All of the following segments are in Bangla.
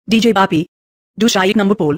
DJ Papi. Do Shaik number poll.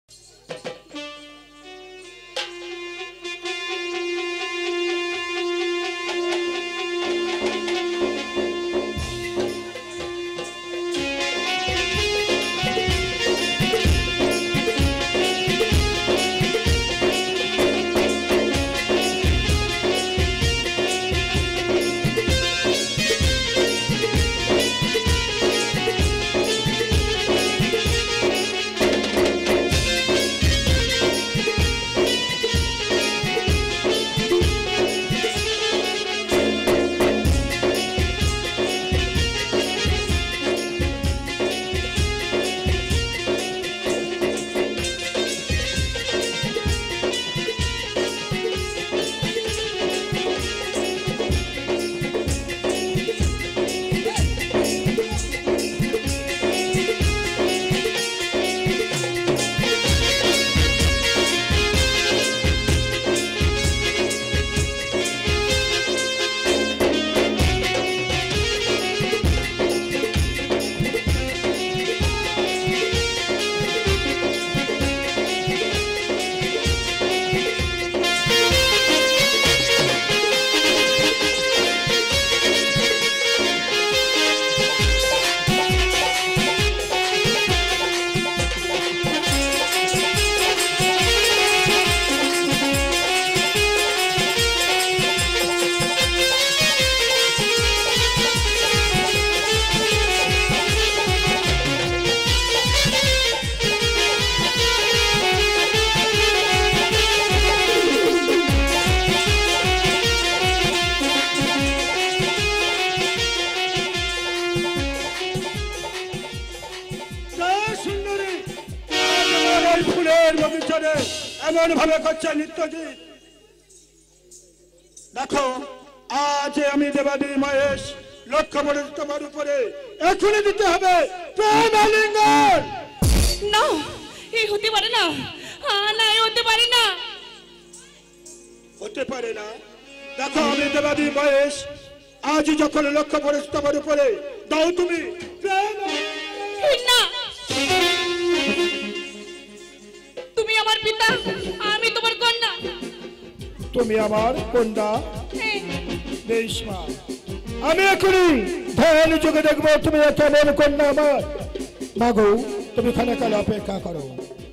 এমন ভাবে করছে নিত্যজিৎ। দেখো আজ আমি দেবাদেবী মহেশ লক্ষ্য করে তোমার উপরে এখনই দিতে হবে প্রেম আলিঙ্গন। না এই হতে পারে না, না এই হতে পারে না, হতে পারে না। দেখো আমি দেবাদেবী মহেশ আজ যখন লক্ষ্য করে তোমার উপরে দাও তুমি প্রেম। না তুমি আমার পিতা, আমি তোমার কন্যা। তুমি আমার কন্যা। বেশ মা, আমি এখনই ধ্যান যোগে দেখবো তুমি কেমন কন্যা আমার। মাগো তুমি খানিকাল অপেক্ষা করো।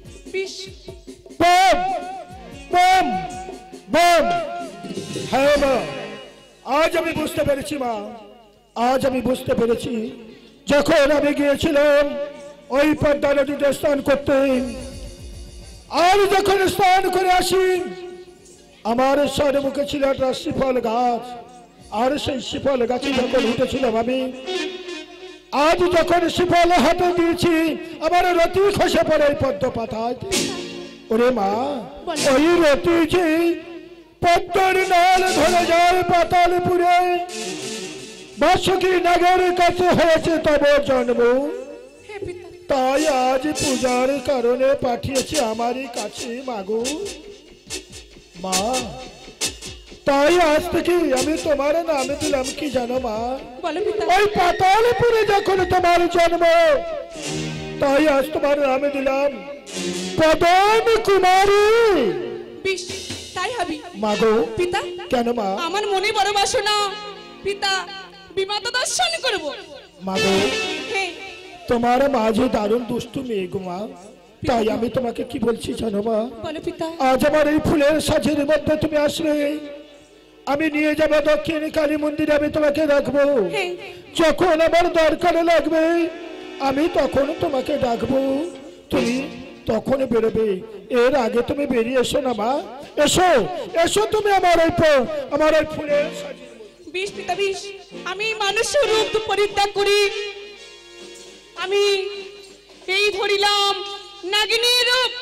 বম বম বম। হ্যাঁ মা, আজ আমি বুঝতে পেরেছি মা, আজ আমি বুঝতে পেরেছি যখন আমি গিয়েছিলাম ওই পদ্মা নদীতে স্নান করতে, আর যখন স্নান করে আসি আমার মুখে ছিল একটা শিফল গাছ, আর সেই শিফল গাছে যখন উঠেছিলাম আমি, আজ যখন শিফল হাতে দিয়েছি আমার রতি খসে পড়ে পদ্ম পাতায়। ওরে মা, ওই রতি যে পদ্মর নাল ধরে যায় পাতালপুরে, বাসুকি নগর কাছে হয়েছে তব জন্ম, তাই আজ পূজার কারণে পাঠিয়েছি আমারই কাছে মাগো। মা, তাই আজ থেকে আমি তোমার নামে দিলাম কি জানো মা, ওই পাতালপুরে যখন তোমার জন্ম, তাই আজ তোমার নামে দিলাম পদম কুমারী। তাই হবে মাগো। পিতা কেন মা? আমার মনে বড় বাসনা পিতা বিমাতা দর্শন করব। মাগো তোমার মাঝে দারুণ দুষ্টু মেয়ে গো মা, তাই আমি তোমাকে কি বলছি জানো মা, আজ আমার এই ফুলের সাজের মধ্যে তুমি আসবে, আমি নিয়ে যাবো দক্ষিণ কালী মন্দিরে, আমি তোমাকে রাখবো, যখন আমার দরকার লাগবে আমি তখন তোমাকে ডাকবো, তুমি তখন বেরোবে, এর আগে তুমি বেরিয়ে এসো না মা, এসো এসো তুমি আমার এই ফুলের সাজের। বিষ পিতা বিষ, আমি মানুষের রূপ পরিত্যাগ করি, আমি এই ধরিলাম নাগিনীর রূপ।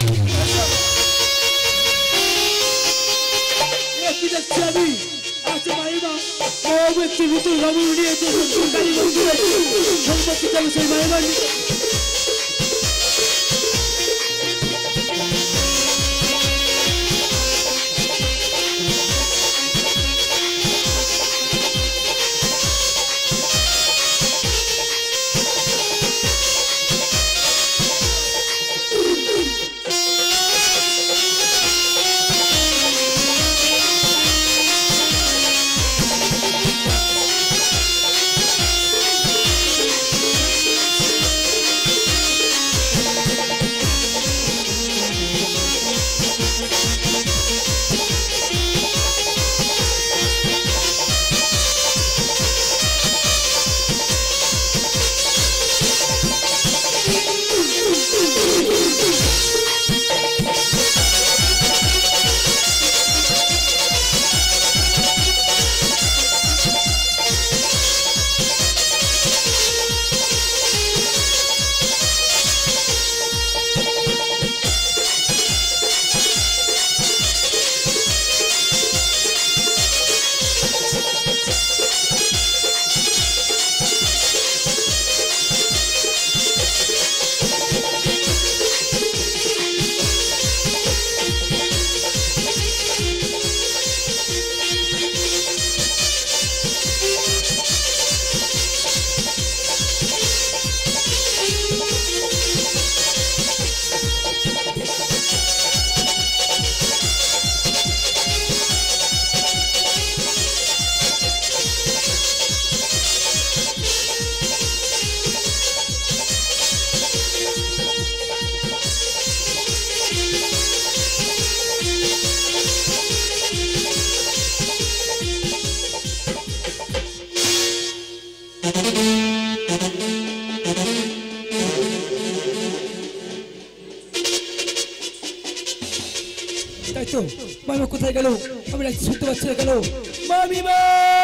তো মামিমা কোথায় গেল? আমি রাখতে শুনতে পাচ্ছি না কেন? মামিমা!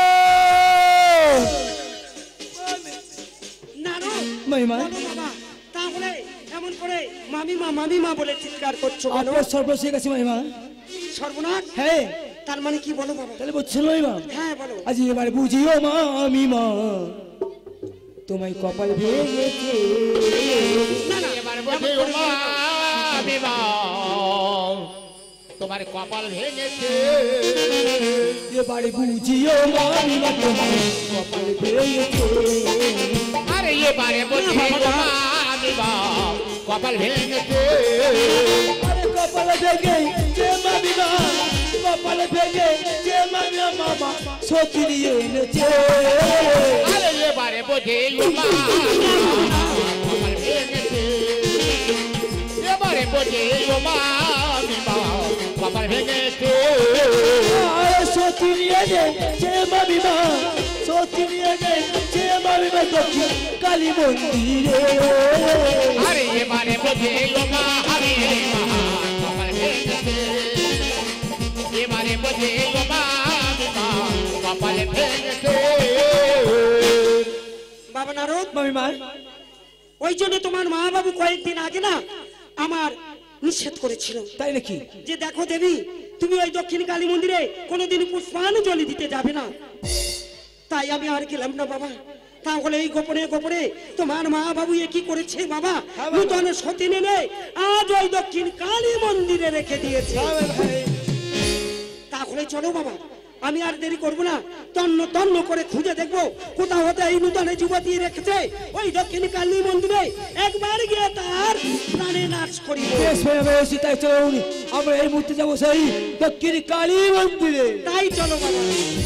মামিমা তাহলে এমন করে মামিমা মামিমা বলে চিৎকার করছো কেন? আপনার সর্বনাশ হয়ে গেছে মামিমা। সর্বনাশ? হ্যাঁ। তার মানে কি বলো বাবা? তাহলে বলছিল মামিমা? হ্যাঁ বলো। আজ এবার বুঝিও মামিমা তোমায় কপাল ভেঙেছে। না না এবার বুঝিও মামিমা তোমার কপাল ভেঙেছে। এবারে বুঝিও মামিমা তোমায় কপাল ভেঙেছে। আরে এবারে বুঝিও মামিমা কপাল ভেঙেছে। আরে কপাল ভেঙে যে মামিমা, কপাল ভেঙে যে মামিমা মামা সত্যি নিয়ে এনেছে। আরে এবারে বুঝিও মামিমা কপাল ভেঙেছে। এবারে বুঝিও মামিমা কপাল ভেঙেছে। আরে সত্যি নিয়ে যে মামিমা, সত্যি নিয়ে যে মামিমা দক্ষিণ কালী মন্দিরে। আরে এবারে বুঝিও মামিমা কপাল ভেঙেছে। এবারে বুঝিও মামিমা কপাল ভেঙেছে। বাবা নারদ, মামিমা ওই জন্য তোমার মা বাবু কয়েকদিন আগে না আমার নিষেধ করেছিল। তাই নাকি? যে দেখো দেবী, তুমি ওই দক্ষিণ কালী মন্দিরে কোনোদিন পুষ্পাঞ্জলি দিতে যাবে না। তাই আমি আর গেলাম না বাবা। তাহলে এই গোপনে গোপনে তোমার মা বাবু এ কি করেছে বাবা? নূতন সতী এনে আজ ওই দক্ষিণ কালী মন্দিরে রেখে দিয়েছে। তাহলে চলো বাবা, আমি আর দেরি করব না, তন্ন তন্ন করে খুঁজে দেখবো কোথাও হতে এই নূতন যুবতী রেখেছে ওই দক্ষিণ কালী মন্দিরে। একবার গিয়ে তার প্রাণে নাশ করিব। বেশ বেশ, তাই চলুন আমরা এই মুহূর্তে যাবো সেই দক্ষিণ কালী মন্দিরে। তাই চলো বাবা।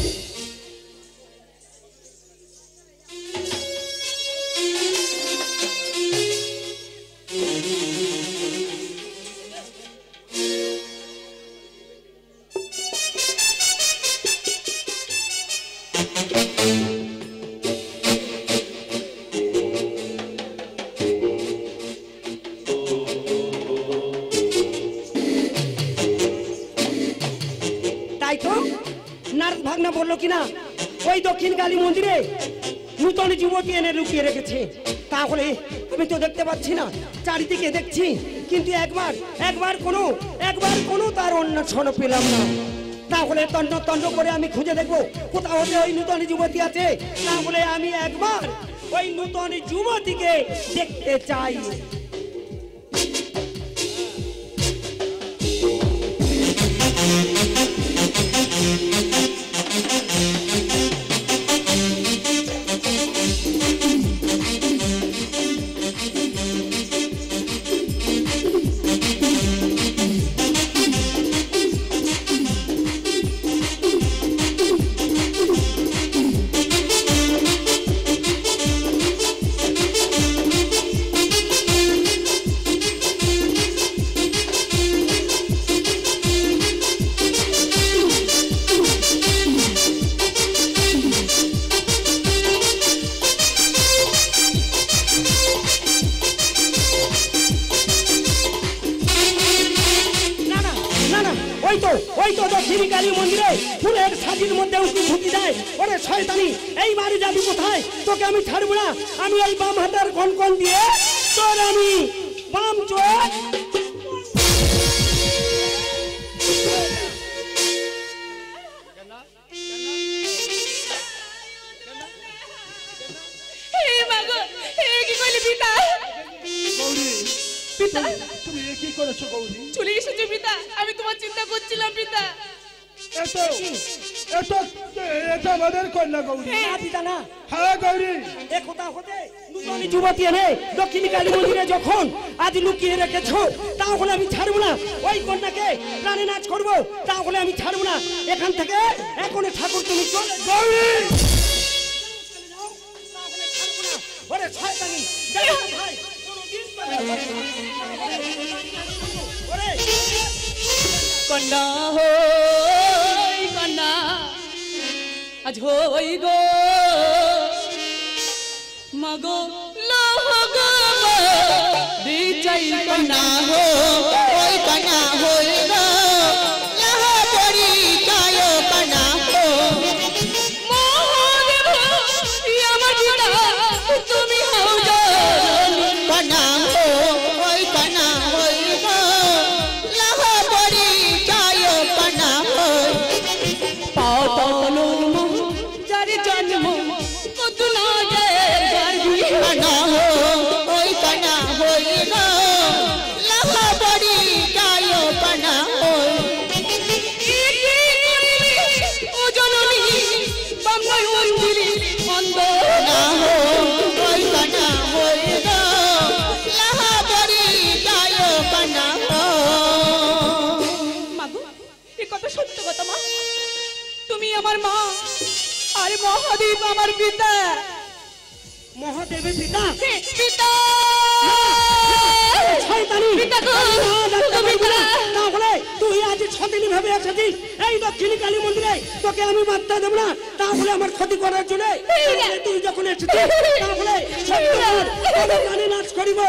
তাই তো নারদ ভাগনা বললো কিনা ওই দক্ষিণ কালী মন্দিরে নূতন যুবতী এনে লুকিয়ে রেখেছে। তাহলে আমি তো দেখতে পাচ্ছি না, চারিদিকে দেখছি কিন্তু একবার কোনো তার অন্বেষণ পেলাম না। তাহলে তন্ন তন্ন করে আমি খুঁজে দেখবো কোথাও হতে ওই নূতন যুবতী আছে। তাহলে আমি একবার ওই নূতন যুবতীকে দেখতে চাই। ওই তো দক্ষিণ কালী মন্দিরে ফুলের সাজির মধ্যে উঁকি ঢুকি যায়। ওরে শয়তানি, এই বাড়ি যাবি কোথায়? তোকে আমি ছাড়বো না। আমি ওই বাম হাতের কনকন দিয়ে তোর আমি বাম চোখ তুমি কি করেছো গৌরী? চলে এসেছে পিতা, আমি তোমার চিন্তা করছিলাম পিতা। এটা আমাদের কন্যা গৌরী। না পিতা না। হ্যাঁ গৌরী, এ কথা হতে নূতন যুবতী এনে দক্ষিণ কালী মন্দিরে যখন আজ লুকিয়ে রেখেছো, তাহলে আমি ছাড়বো না। ওই কন্যাকে প্রাণে নাচ করবো, তাহলে আমি ছাড়বো না। এখান থেকে এখন ঠাকুর তুমি চলে গৌরী ওরে শয়তানি ভাই ওরে কন্যা হই কন্যা আজ হই গো মাগো লোহ গো দিচাই কন্যা হই কন্যা হই গো একমাত্র সত্য কথা মা, তুমি আমার মা আর মহাদেব আমার পিতা। মহাদেবের পিতা? পিতা শয়তানি! পিতা গো, তুমি পিতা। তাহলে তুই আজ 6 দিন ভেবে এসেছিস এই দক্ষিণ কালী মন্দিরে তোকে আমি বার্তা দেব না, তাহলে আমার ক্ষতি করার জন্য তুই যখন এসেছিস তাহলে গানে নাচ করিব।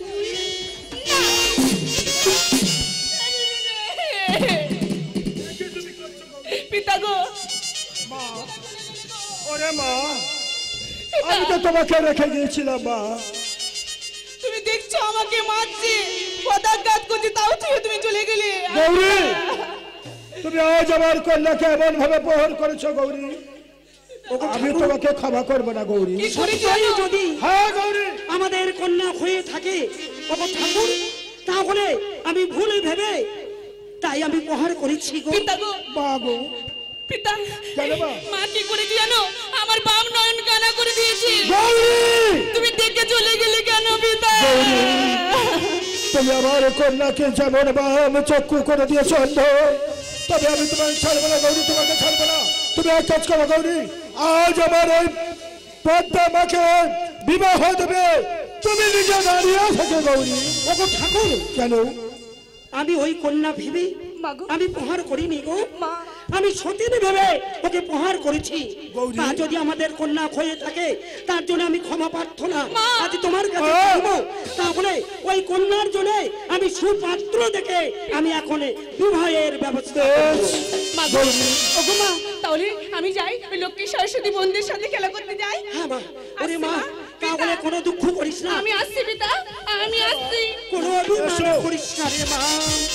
পিতা গো, মা, ওরে মা, আমি তো তোমাকে রেখে গিয়েছিলাম মা। তুমি দেখছো আমাকে মারছি, পদাঘাত করছি, তাও তুমি চলে গেলে। গৌরী, তুমি আজ আমার কন্যাকে এমন ভাবে প্রহর করেছো গৌরী, আমি তোমাকে ক্ষমা করবো না গৌরী। কি করেছি যদি হ্যাঁ গৌরী, আমাদের কন্যা হয়ে থাকে ওগো ঠাকুর, তাহলে আমি ভুলে ভেবে তাই আমি প্রহার করেছি গো। পিতা গো, মা গো, পিতা, কেন মা? মা কি করেছি জানো? আমার বাম নয়ন কানা করে দিয়েছি। গৌরী, তুমি দেখে চলে গেলে কেন পিতা? তুমি আমার কন্যাকে যেমন বাম চক্ষু করে দিয়েছো অন্ধ, তবে আমি তোমাকে ছাড়বো না গৌরী, তোমাকে ছাড়বো না। তুমি এক কাজ করো গৌরী, আজ আমার ওই পদ্মা মাকে বিবাহ দেবে, তুমি নিজে দাঁড়িয়ে থাকো গৌরী। ওগো ঠাকুর, কেন? আমি ওই কন্যা ভেবে মাগো, আমি প্রহার করিনি গো, মা, আমি সতীনী ভেবে ওকে প্রহার করেছি। গৌরী। তা যদি আমাদের কন্যা হয়ে থাকে তার জন্য আমি ক্ষমা প্রার্থনা মা। আজ তোমার কাছে মা। করব। তাহলে ওই কন্যার জন্য আমি সুপাত্র দেখে আমি এখন বিবাহের ব্যবস্থা করব। বেশ, মা গো, ওগো মা, তাহলে আমি যাই ওই লক্ষ্মী সরস্বতী বন্ধুদের সাথে খেলা করতে যাই। হ্যাঁ মা, ওরে মা, আসছি, মা। তাহলে কোনো দুঃখ করিস না, আমি আসছি পিতা, আমি আসছি। কোনো অভিমান এসো। করিস না রে মা।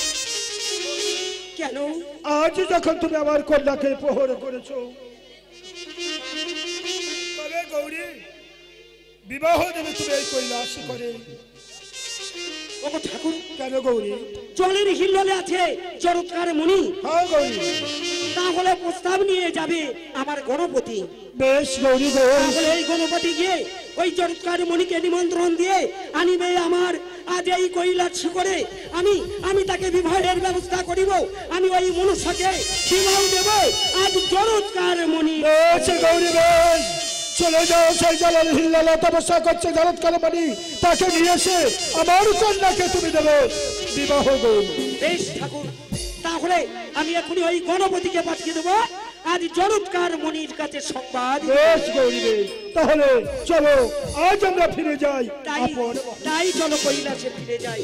কেন? আজ যখন তুমি আমার কন্যাকে প্রহর করেছো, তবে গৌরী বিবাহ দেবে তুমি এই কৈলাস করে। ওগো ঠাকুর, কেন গৌরী? জলের হিল্লোলে আছে জরৎকার মুনি, হ্যাঁ গৌরী, তাহলে প্রস্তাব নিয়ে যাবে আমার গণপতি। বেশ গৌরী গো, তাহলে এই গণপতি গিয়ে ওই জরৎকার মুনিকে নিমন্ত্রণ দিয়ে আনিবে আমার আজ এই কৈলাস করে আমি তাকে বিবাহের ব্যবস্থা করিব। আমি ওই মনুষ্যকে বিবাহ দেব আজ জরৎকার মুনি। বেশ গৌরী, বেশ, চলে যাও সেই জলের হিল্লালা তপস্যা করছে জরৎকার মণি, তাকে নিয়ে এসে আমার কন্যাকে তুমি দেবে বিবাহ গৌরী। বেশ ঠাকুর, তাহলে আমি এখনই ওই গণপতিকে পাঠিয়ে দেবো আজ জরৎকার মুনির কাছে সংবাদ। বেশ গৌরী, বেশ, তাহলে চলো আজ আমরা ফিরে যাই তাই আপন। তাই চলো কৈলাসে ফিরে যাই।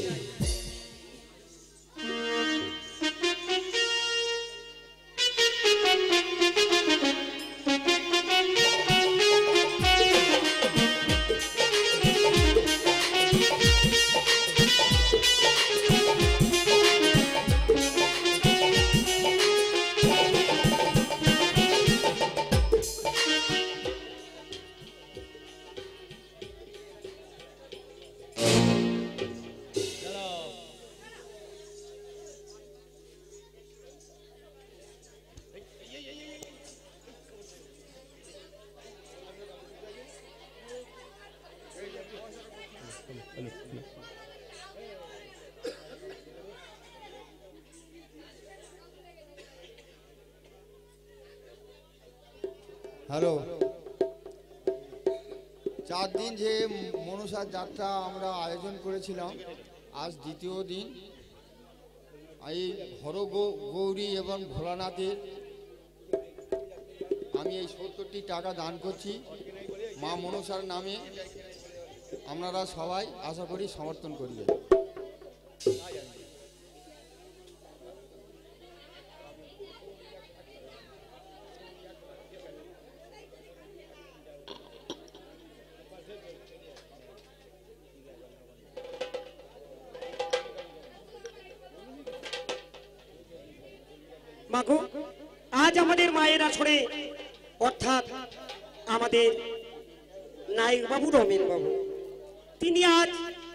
হ্যালো, 4 দিন যে মনসার যাত্রা আমরা আয়োজন করেছিলাম, আজ দ্বিতীয় দিন। এই হর গৌরী এবং ভোলানাথের আমি এই 70টি টাকা দান করছি মা মনসার নামে। আপনারা সবাই আশা করি সমর্থন করবেন। মাগো, আজ আমাদের মায়ের আসরে অর্থাৎ আমাদের নায়ক বাবু রমেন বাবু, তিনি আজ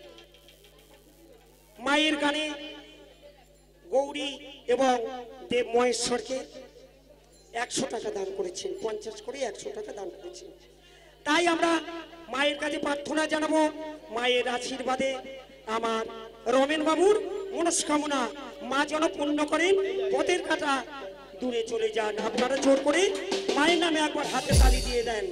মায়ের গানে গৌরী এবং দেব মহেশ্বরকে 100 টাকা দান করেছেন, 50 করে 100 টাকা দান করেছেন। তাই আমরা মায়ের কাছে প্রার্থনা জানাবো, মায়ের আশীর্বাদে আমার রমেন বাবুর মনস্কামনা মা যেন পূর্ণ করেন, পথের কাটা দূরে চলে যান। আপনারা জোর করে মায়ের নামে একবার হাতে তালি দিয়ে দেন।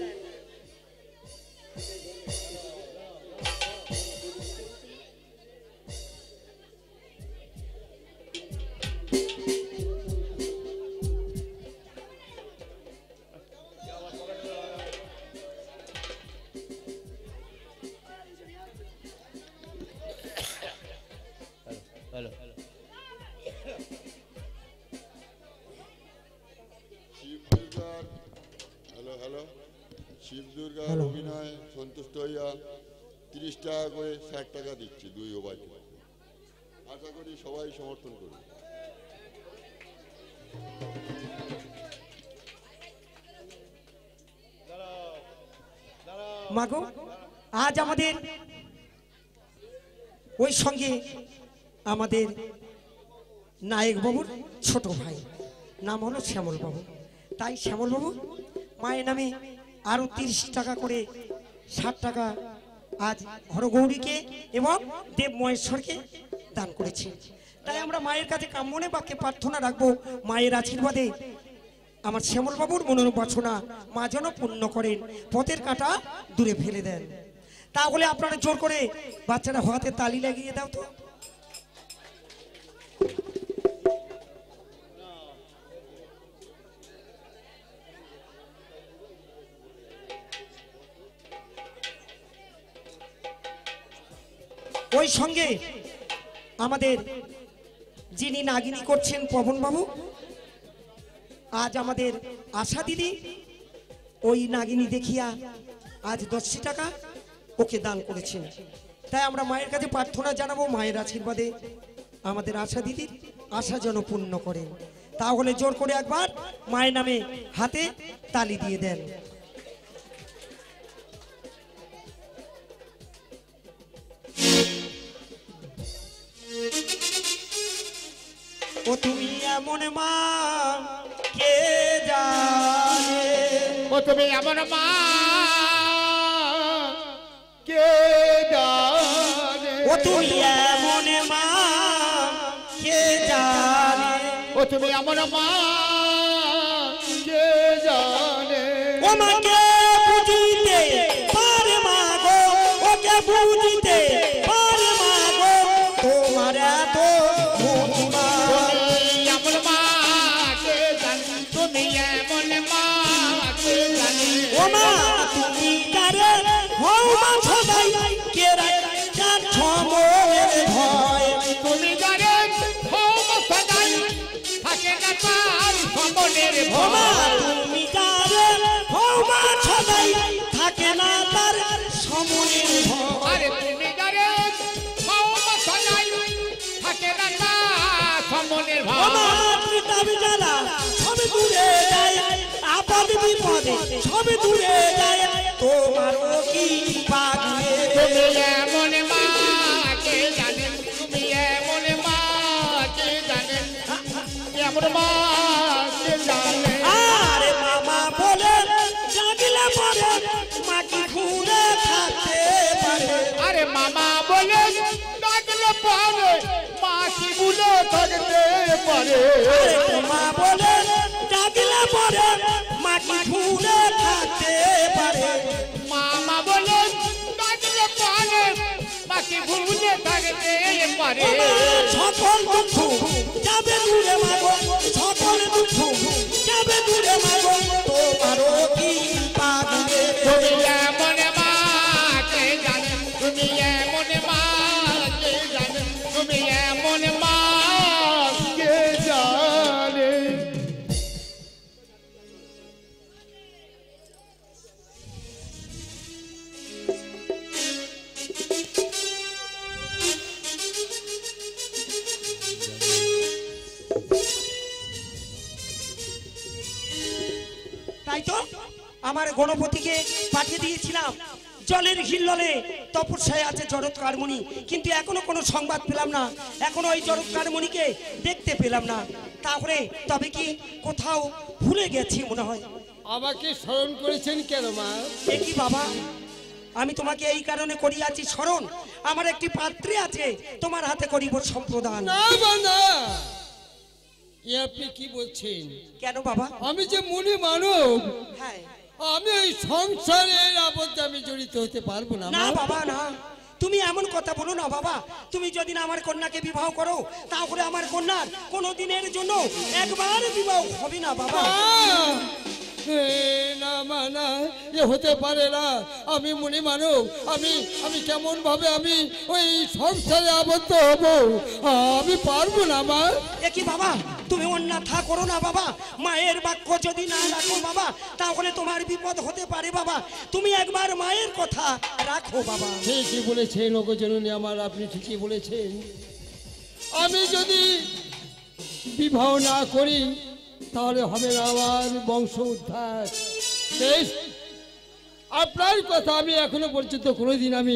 শিব দুর্গার অভিনয় সন্তুষ্ট হইয়া 30 টাকা করে 60 টাকা দিচ্ছি দুই উভয়কে। আশা করি সবাই সমর্থন করবে। মাগো, আজ আমাদের ওই সঙ্গে আমাদের নায়ক বাবুর ছোট ভাই নাম হলো শ্যামল বাবু। তাই শ্যামল বাবু মায়ের নামে আরো 30 টাকা করে 60 টাকা আজ হরগৌরীকে এবং দেব মহেশ্বরকে দান করেছে। তাই আমরা মায়ের কাছে কামনে বাক্যে প্রার্থনা রাখবো, মায়ের আশীর্বাদে আমার শ্যামল বাবুর মনোবাসনা মা যেন পূর্ণ করেন, পথের কাঁটা দূরে ফেলে দেন। তাহলে আপনারা জোর করে বাচ্চারা হাতে তালি লাগিয়ে দাও তো। ওই সঙ্গে আমাদের যিনি নাগিনী করছেন পবন বাবু, আজ আমাদের আশা দিদি ওই নাগিনী দেখিয়া আজ 10 টাকা ওকে দান করেছেন। তাই আমরা মায়ের কাছে প্রার্থনা জানাবো, মায়ের আশীর্বাদে আমাদের আশা দিদির আশা যেন পূর্ণ করেন। তাহলে জোর করে একবার মায়ের নামে হাতে তালি দিয়ে দেন। ও তুমি এমন মা কে জানে, ও তুমি এমন মা কে জানে, ও তুমি এমন মা কে জানে, ও তুমি এমন মা কে জানে, ও মাকে বুঝিতে পারে মা গো, ওকে বুঝিতে পারে মা গো, তোমার এত মহিমা। এমন মা কে জানে, তুমি এমন মা কে জানে, ও মা তুমি কারে হও মা সদাই, কে রাখার সময়ের ভয়, তুমি জানে হও সদাই থাকে না তার সমনের ও মা ভয়, তুমি কারে হও মা সদাই থাকে না তার সময়ের ভয়। আরে তুমি জানে হও সদাই থাকে না তার সমনের ও মা ভয়, পিতাবি জানা সবে দূরে যায়, আপদ বিপদে সবে দূরে যায়, তোমারও কি পাগলে। তুমি এমন মা কে জানে, তুমি এমন মা কে জানে, এমন মা কে জানে, আরে মামা বলে জাগলে পরে মা কি ঘুরে থাকতে পারে, আরে মামা বলে ডাকলে পারে মা কি ভুলে থাকতে পারে, আরে মা বলে জাগলে পরে মা কি ঘুরে থাকতে পারে, মামা বলে ডাকলে পারে মা কি ভুলে থাকতে পারে, সকল দুঃখ যাবে দূরে মাগো, সকল দুঃখ যাবে দূরে মাগো, তোমারও কি পাগলে। তুমি এমন মা কে জানে, তুমি এমন মা কে জানে, তুমি এমন মা কে জানে। তাই তো আমার গণপতিকে পাঠিয়ে দিয়েছিলাম জলের হিল্লোলে তপস্যায় আছে জড়ৎকারমণি, কিন্তু এখনো কোনো সংবাদ পেলাম না, এখনো ওই জড়ৎকারমণিকে দেখতে পেলাম না। তাহলে তবে কি কোথাও ভুলে গেছি মনে হয়। আমাকে স্মরণ করেছেন কেন মা? এ কি বাবা, আমি তোমাকে এই কারণে করিয়াছি স্মরণ, আমার একটি পাত্রী আছে, তোমার হাতে করিব সম্প্রদান। না মা না, এ আপনি কি বলছেন? কেন বাবা? আমি যে মুনি মানব, হ্যাঁ। আমি এই সংসারের আবদ্ধে আমি জড়িত হতে পারবো না। না বাবা না, তুমি এমন কথা বলো না বাবা। তুমি যদি না আমার কন্যাকে বিবাহ করো, তাহলে আমার কন্যার কোনোদিনের জন্য একবার বিবাহ হবে না বাবা। না মা না, এ হতে পারে না। আমি মুনি মানব, আমি কেমন ভাবে আমি ওই সংসারে আবদ্ধ হব? আমি পারবো না মা। এ কি বাবা, তুমি অন্যথা করো না বাবা। মায়ের বাক্য যদি না রাখো বাবা, তাহলে তোমার বিপদ হতে পারে বাবা। তুমি একবার মায়ের কথা রাখো বাবা। ঠিকই বলেছেন লোকজননী আমার, আপনি ঠিকই বলেছেন। আমি যদি বিবাহ না করি তাহলে হবে না আমার বংশ উদ্ধার। বেশ, আপনার কথা আমি এখনো পর্যন্ত কোনোদিন আমি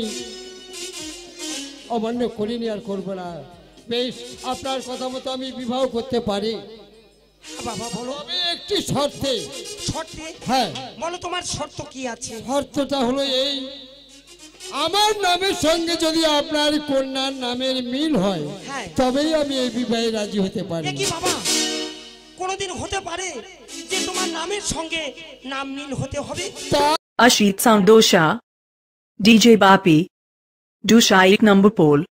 অমান্য করিনি আর করবো না। বেশ, আপনার কথা মতো আমি বিবাহ করতে পারি বাবা। বলো। তবে একটি শর্তে। শর্তে? হ্যাঁ। বলো তোমার শর্ত কি আছে? শর্তটা হলো এই, আমার নামের সঙ্গে যদি আপনার কন্যার নামের মিল হয়, হ্যাঁ, তবেই আমি এই বিবাহে রাজি হতে পারি। কি বাবা, কোনোদিন হতে পারে যে তোমার নামের সঙ্গে নাম মিল হতে হবে? Ashit Sound Dosha DJ Bapi Dusha 1 number pole